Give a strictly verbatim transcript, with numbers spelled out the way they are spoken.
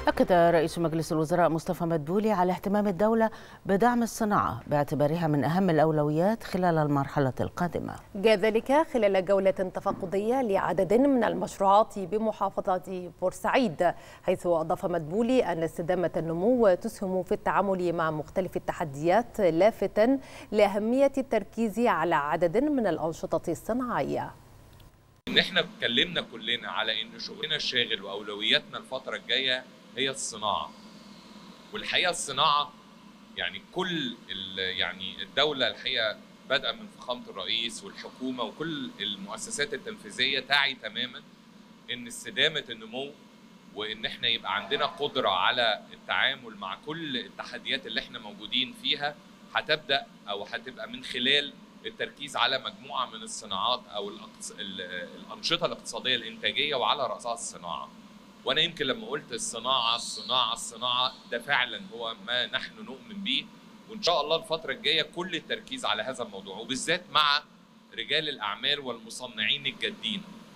أكد رئيس مجلس الوزراء مصطفى مدبولي على اهتمام الدولة بدعم الصناعة باعتبارها من أهم الأولويات خلال المرحلة القادمة. جاء ذلك خلال جولة تفقدية لعدد من المشروعات بمحافظة بورسعيد، حيث أضاف مدبولي أن استدامة النمو تسهم في التعامل مع مختلف التحديات، لافتا لأهمية التركيز على عدد من الأنشطة الصناعية. إن إحنا اتكلمنا كلنا على إن شغلنا الشاغل وأولوياتنا الفترة الجاية هي الصناعة، والحقيقة الصناعة يعني كل يعني الدولة الحقيقة بدءا من فخامة الرئيس والحكومة وكل المؤسسات التنفيذية تعي تماما إن استدامة النمو وإن إحنا يبقى عندنا قدرة على التعامل مع كل التحديات اللي إحنا موجودين فيها هتبدأ أو هتبقى من خلال التركيز على مجموعة من الصناعات أو الأنشطة الاقتصادية الإنتاجية وعلى رأسها الصناعة. وأنا يمكن لما قلت الصناعة الصناعة الصناعة ده فعلا هو ما نحن نؤمن به، وإن شاء الله الفترة الجاية كل التركيز على هذا الموضوع وبالذات مع رجال الأعمال والمصنعين الجادين.